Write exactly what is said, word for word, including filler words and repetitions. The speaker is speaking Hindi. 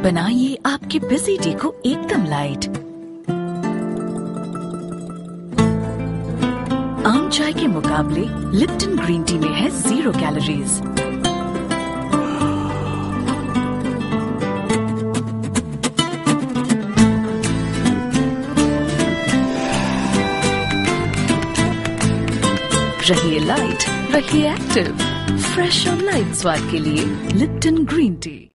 बनाइए आपके बिजी डे को एकदम लाइट। आम चाय के मुकाबले लिप्टन ग्रीन टी में है जीरो कैलोरीज। रहिए लाइट, रहिए एक्टिव। फ्रेश और लाइट स्वाद के लिए लिप्टन ग्रीन टी।